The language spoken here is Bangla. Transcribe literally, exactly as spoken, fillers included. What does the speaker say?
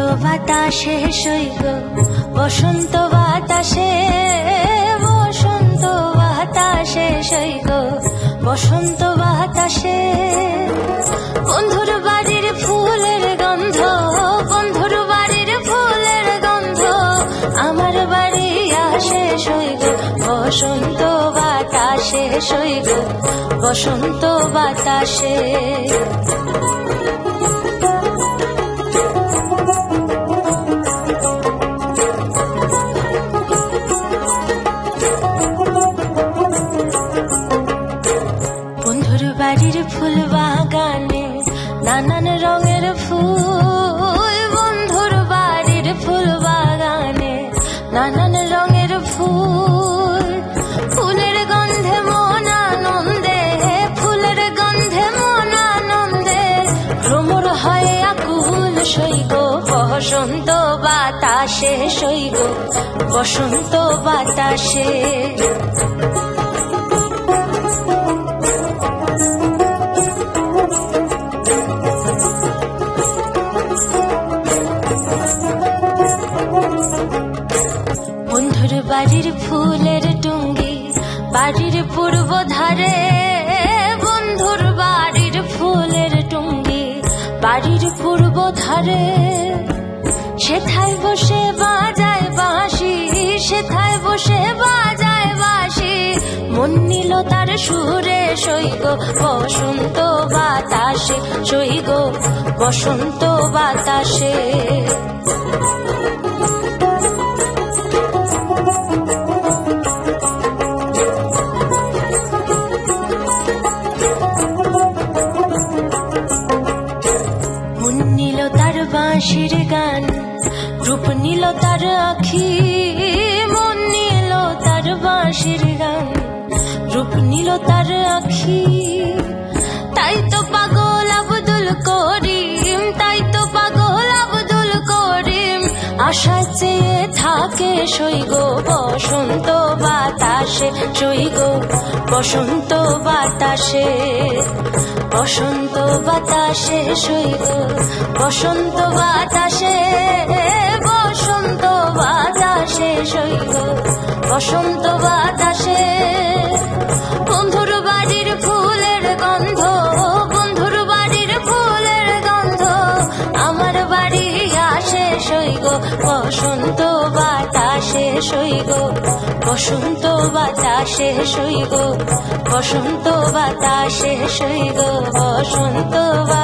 বাতাসে সইগ বসন্ত বাতাসে বসন্ত বাতাসে সইগ বসন্ত বাতাসে বন্ধুর বাড়ির ফুলের গন্ধ বন্ধুর বাড়ির ফুলের গন্ধ আমার বাড়ি আসে সইগ বসন্ত বাতাসে সইগ বসন্ত বাতাসে বাড়ির ফুল বাগানে নানান রঙের ফুল বন্ধুর বাড়ির ফুল বাগানে নানান রঙের ফুল ফুলের গন্ধে মন আনন্দে ফুলের গন্ধে মন আনন্দে ভ্রমর হয় আকুল সইগ বসন্ত বাতাসে সইগ বসন্ত বাতাসে বন্ধুর বাড়ির ফুলের টুঙ্গি বাড়ির পূর্ব ধারে বন্ধুর বাড়ির ফুলের টুঙ্গি বাড়ির পূর্ব ধারে সেথায় বসে বাজায় বাঁশি সেথায় বসে বাজায় বাঁশি মন নিল তার সুরে সইগ বসন্ত বাতাসে সইগ বসন্ত বাতাসে বাঁশির গান রূপ নিল তার আখি মন নিল তার বাঁশির গান রূপ নিল তার আখি তাই তো পাগল আব্দুল করিম তাই তো পাগল আব্দুল করিম আশা চেয়ে থাকে সইগ বসন্ত বাতাসে সইগ বসন্ত বাতাসে বসন্ত বাতাসে সইগ বসন্ত বাতাসে বসন্ত বাতাসে সইগ বসন্ত বাতাসে বন্ধুর বাড়ির ফুলের গন্ধ বন্ধুর বাড়ির ফুলের গন্ধ আমার বাড়ি আসে সইগ বসন্ত বাতাসে সইগ বসন্ত বাতাসে সইগ বসন্ত বাতাসে সইগ বসন্ত